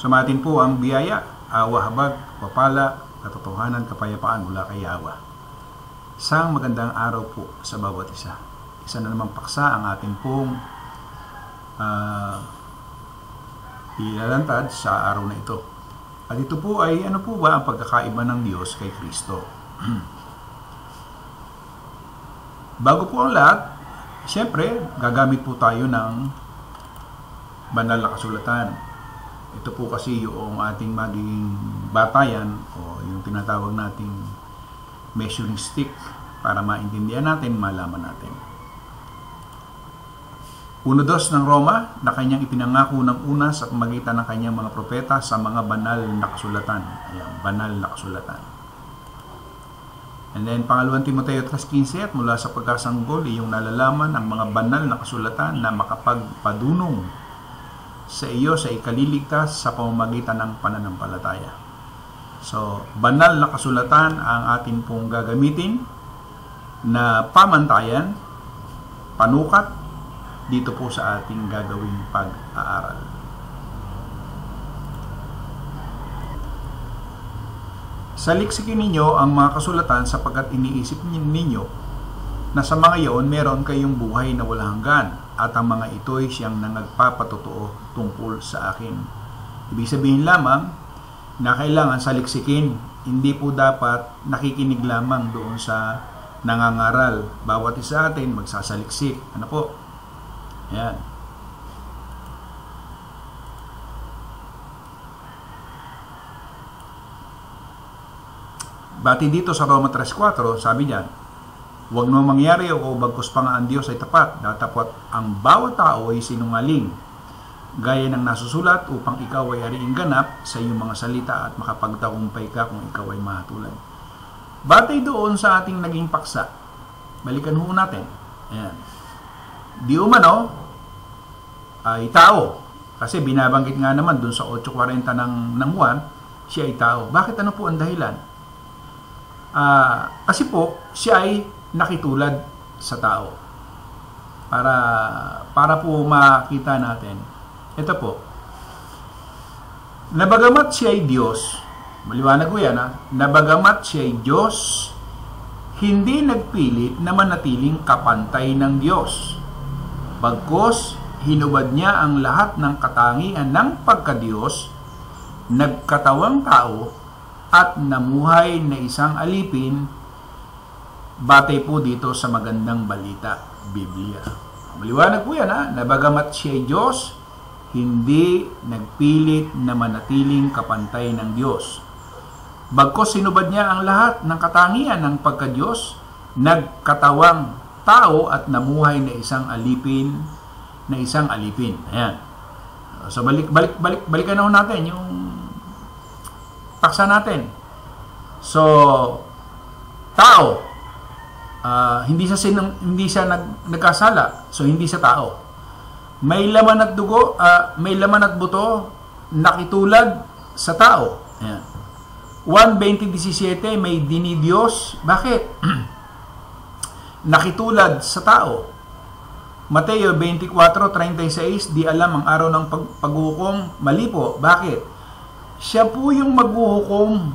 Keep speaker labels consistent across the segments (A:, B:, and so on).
A: Sumatin po ang biyaya, awa, habag, papala, katotohanan, kapayapaan mula kay Yahweh. Isang magandang araw po sa bawat isa. Isa na namang paksa ang ating pong ilalantad sa araw na ito. At ito po ay ano po ba ang pagkakaiba ng Diyos kay Kristo? Bago po ang lahat, siyempre, gagamit po tayo ng banal na kasulatan. Ito po kasi yung ating magiging batayan o yung tinatawag nating measuring stick para maintindihan natin, malaman natin. 1:2 ng Roma na kanyang ipinangako ng una sa pamagitan ng kanyang mga propeta sa mga banal na kasulatan. Ayan, banal na kasulatan. And then, 2 Timoteo 3:15, at mula sa pagkasanggol, iyong nalalaman ang mga banal na kasulatan na makapagpadunong sa iyo sa ikaliligtas sa pamamagitan ng pananampalataya. So, banal na kasulatan ang atin pong gagamitin na pamantayan, panukat, dito po sa ating gagawing pag-aaral. Saliksikin ninyo ang mga kasulatan sapagkat iniisip ninyo na sa mga iyon meron kayong buhay na walang hanggan at ang mga ito'y siyang nagpapatotoo tungkol sa akin. Ibig sabihin lamang na kailangan saliksikin, hindi po dapat nakikinig lamang doon sa nangangaral. Bawat isa atin magsasaliksik. Ano po? Ayan. Bati dito sa Roma 3:4, sabi niyan, huwag naman mangyari o bagkus pa nga ang Diyos ay tapat, datapot ang bawat tao ay sinungaling, gaya ng nasusulat upang ikaw ay ariing ganap sa iyong mga salita at makapagtagumpay ka kung ikaw ay mahatulan. Batay doon sa ating naging paksa, balikan ho natin. Ayan. Di umano ay tao. Kasi binabanggit nga naman doon sa 8:40 ng Juan, siya ay tao. Bakit ano po ang dahilan? Kasi po, siya ay nakitulad sa tao. Para po makita natin. Ito po. Nabagamat siya ay Diyos, maliwanag ko yan nabagamat siya ay Diyos, hindi nagpilit na manatiling kapantay ng Diyos. Bagkus, hinubad niya ang lahat ng katangian ng pagkadiyos, nagkatawang tao, at namuhay na isang alipin, batay po dito sa magandang balita, Biblia. Maliwanag po yan nabagamat siya ay Diyos, hindi nagpilit na manatiling kapantay ng Diyos. Bagkus hinubad niya ang lahat ng katangian ng pagkadiyos, nagkatawang tao at namuhay na isang alipin. Ayan. So balikan na natin yung paksa natin. So tao, hindi siya nagkasala, so hindi siya tao. May laman at dugo, may laman at buto, nakitulad sa tao. Ayan. 1:20-17, may dinidiyos. Bakit? Nakitulad sa tao. Mateo 24:36, di alam ang araw ng paghuhukom. Mali po. Bakit? Siya po yung maghuhukom.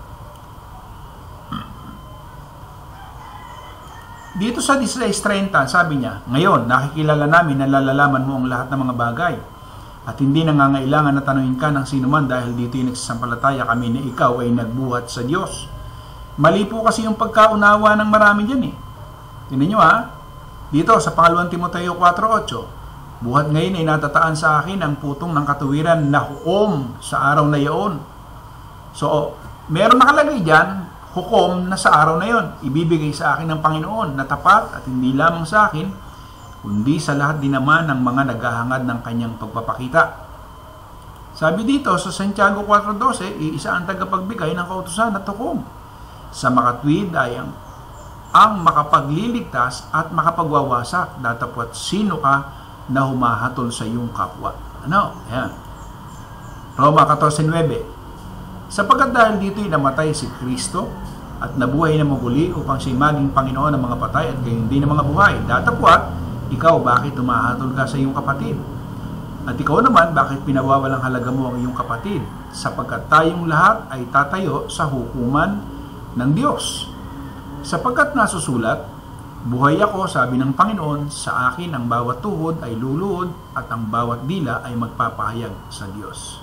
A: Dito sa 16:30, sabi niya, ngayon, nakikilala namin na lalalaman mo ang lahat ng mga bagay. At hindi nangangailangan na tanungin ka ng sino man dahil dito yung nagsasampalataya kami na ikaw ay nagbuhat sa Diyos. Mali po kasi yung pagkaunawa ng marami dyan Tingnan nyo dito sa 2 Timoteo 4:8, buhat ngayon ay natataan sa akin ang putong ng katuwiran na hukom sa araw na iyon. So, meron nakalagay dyan, hukom na sa araw na iyon. Ibibigay sa akin ng Panginoon na tapat at hindi lamang sa akin, kundi sa lahat din naman ng mga naghahangad ng kanyang pagpapakita. Sabi dito sa Santiago 4:12, iisa ang tagapagbigay ng kautusan at hukom. Sa makatwid ay ang makapagliligtas at makapagwawasak, datapwat sino ka na humahatol sa iyong kapwa. Ayan. Roma 14:9, sapagkat dahil dito'y namatay si Kristo at nabuhay na muli upang siya maging Panginoon ng mga patay at gayon din ng mga buhay. Datapwat, ikaw bakit humahatol ka sa iyong kapatid? At ikaw naman, bakit pinawawalang halaga mo ang iyong kapatid? Sapagkat tayong lahat ay tatayo sa hukuman ng Diyos. Sapagkat nasusulat, buhay ako, sabi ng Panginoon, sa akin ang bawat tuhod ay luluhod at ang bawat dila ay magpapahayag sa Diyos.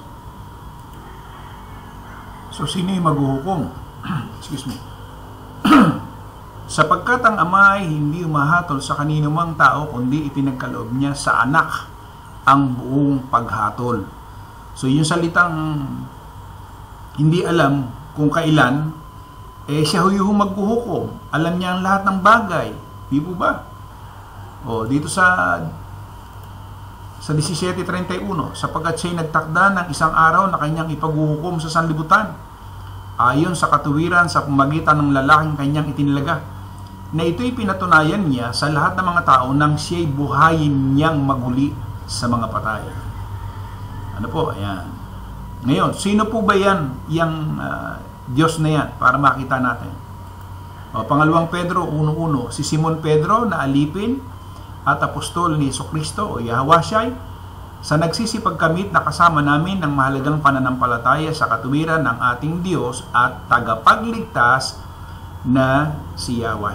A: So, sino yung maghuhukom? Excuse me. Sapagkat ang Ama ay hindi umahatol sa kanino mang tao, kundi ipinagkaloob niya sa anak ang buong paghatol. So, yung salitang hindi alam kung kailan, siya yung maghuhukom. Alam niya ang lahat ng bagay. Di po ba? Dito sa 17:31, sapagkat siya'y nagtakda ng isang araw na kanyang ipaghuhukom sa sanlibutan, ayon sa katuwiran sa pamagitan ng lalaking kanyang itinilaga, na ito'y pinatunayan niya sa lahat ng mga tao nang siya'y buhayin niyang maguli sa mga patay. Ano po? Ayan. Ngayon, sino po ba yan? Yang Diyos na yan, para makita natin. Pangalawang Pedro 1:1, si Simon Pedro na alipin at apostol ni Jesucristo o Yahweh sa nagsisipagkamit na kasama namin ng mahalagang pananampalataya sa katuwiran ng ating Diyos at tagapagligtas na si Yahweh.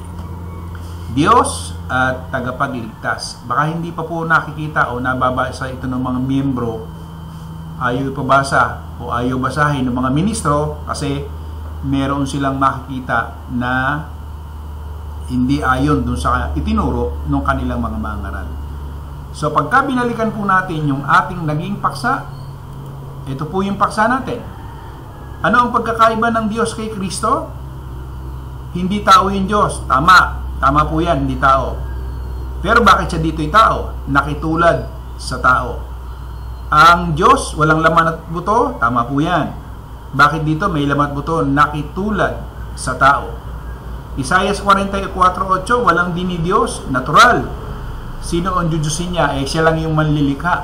A: Diyos at tagapagligtas. Baka hindi pa po nakikita o nababasa ito ng mga miyembro, ayaw ipabasa o ayaw basahin ng mga ministro kasi meron silang makikita na hindi ayon dun sa itinuro ng kanilang mga mangaral. So pagka binalikan po natin yung ating naging paksa, ito po yung paksa natin. Ano ang pagkakaiba ng Diyos kay Kristo? Hindi tao yung Diyos. Tama po yan, hindi tao. Pero bakit siya dito'y tao? Nakitulad sa tao. Ang Diyos, walang laman at buto, tama po yan. Bakit dito may laman at buto? Nakitulad sa tao. Isaiah 44:8, walang dinidiyos, natural. Sino ang jujusin niya? Siya lang yung manlilikha.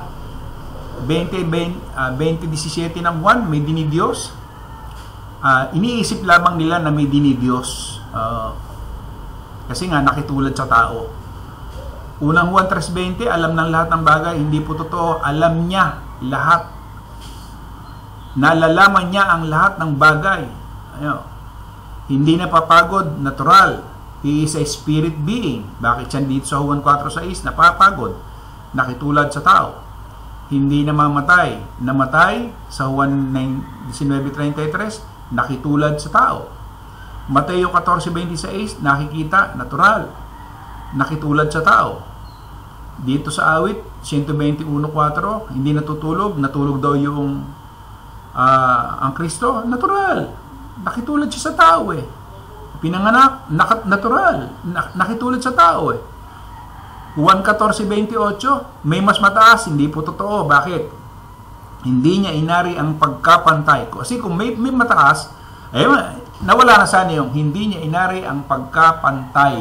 A: 20:17 ng 1, may dinidiyos. Iniisip lamang nila na may dinidiyos. Kasi nga, nakitulad sa tao. Unang Juan 3:20, alam ng lahat ng bagay, hindi po totoo. Alam niya lahat. Nalalaman niya ang lahat ng bagay. Hindi napapagod, natural. He is a spirit being. Bakit siya dito sa Juan 4:6? Napapagod. Nakitulad sa tao. Hindi namamatay. Namatay sa Juan 19:33, nakitulad sa tao. Mateo 14:26, nakikita, natural. Nakitulad sa tao. Dito sa awit 121:4, hindi natutulog, natulog daw yung ang Kristo, natural. Nakitulad siya sa tao Pinanganak, natural. Nakitulad sa tao Juan 14:28, may mas mataas, hindi po totoo. Bakit? Hindi niya inari ang pagkapantay ko. Kasi kung may mataas, nawala na sana yung hindi niya inari ang pagkapantay.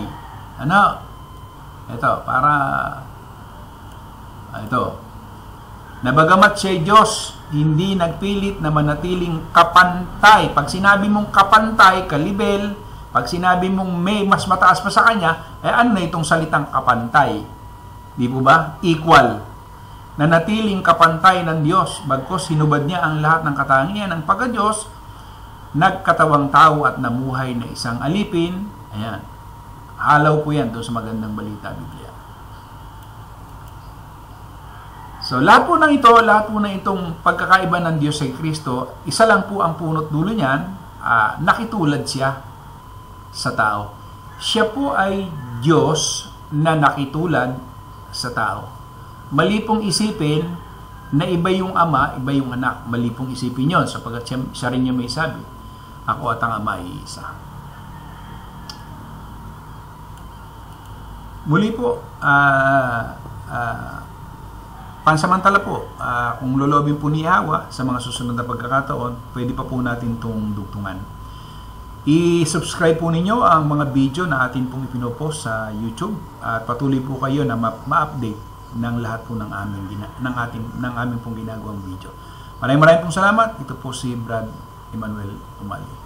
A: Ito. Nabagamat siya'y Diyos, hindi nagpilit na manatiling kapantay. Pag sinabi mong kapantay, kalibel, pag sinabi mong may mas mataas pa sa kanya, ano na itong salitang kapantay? Di po ba? Equal. Nanatiling kapantay ng Diyos, bagkus hinubad niya ang lahat ng katangian ng pagka-Diyos, nagkatawang tao at namuhay na isang alipin. Ayan. Halaw po yan doon sa magandang balita, Biblia. So, lahat po ng itong pagkakaiba ng Diyos sa Kristo, isa lang po ang punot dulo niyan, nakitulad siya sa tao. Siya po ay Diyos na nakitulad sa tao. Mali pong isipin na iba yung Ama, iba yung Anak. Mali pong isipin yun, sapagkat siya rin yung may sabi, ako at ang Ama ay isa. Muli po, pansamantala po, kung lolobin po ni Yahweh sa mga susunod na pagkakataon, pwede pa po natin itong dugtungan. I-subscribe po ninyo ang mga video na atin pong ipinopost sa YouTube at patuloy po kayo na ma-update ng lahat po ng aming pong ginagawang video. Maraming pong salamat. Ito po si Brad Emmanuel Umali.